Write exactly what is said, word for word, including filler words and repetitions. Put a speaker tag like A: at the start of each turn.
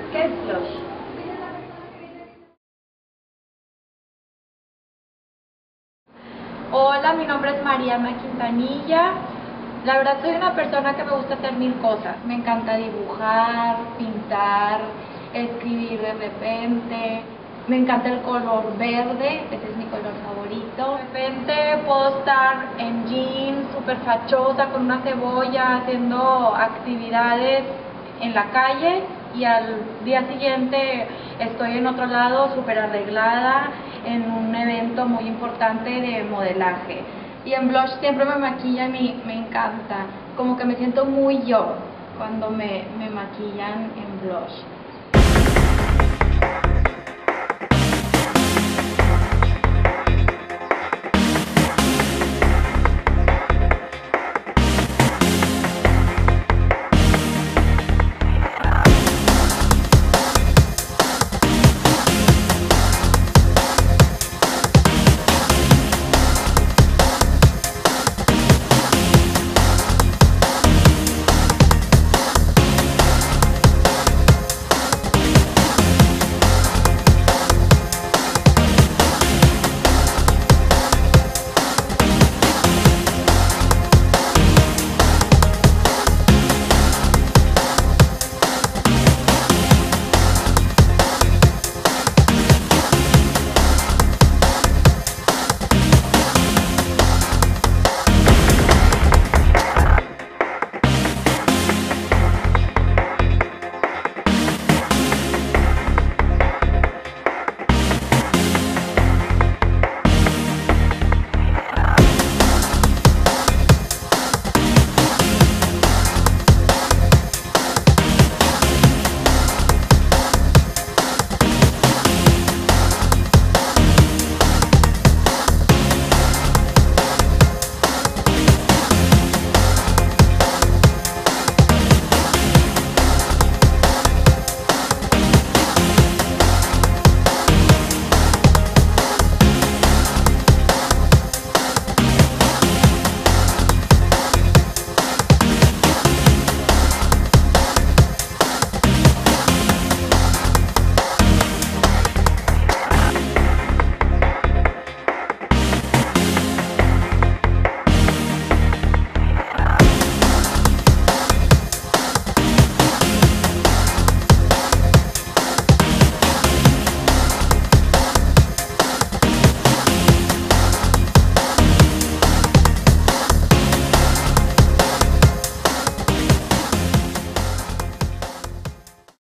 A: ¿Qué es blush?
B: Hola, mi nombre es Mariana Quintanilla. La verdad soy una persona que me gusta hacer mil cosas. Me encanta dibujar, pintar, escribir de repente. Me encanta el color verde, ese es mi color favorito. De repente puedo estar en jeans, súper fachosa, con una cebolla, haciendo actividades en la calle, y al día siguiente estoy en otro lado súper arreglada en un evento muy importante de modelaje. Y en blush siempre me maquillan y me encanta, como que me siento muy yo cuando me, me maquillan en blush.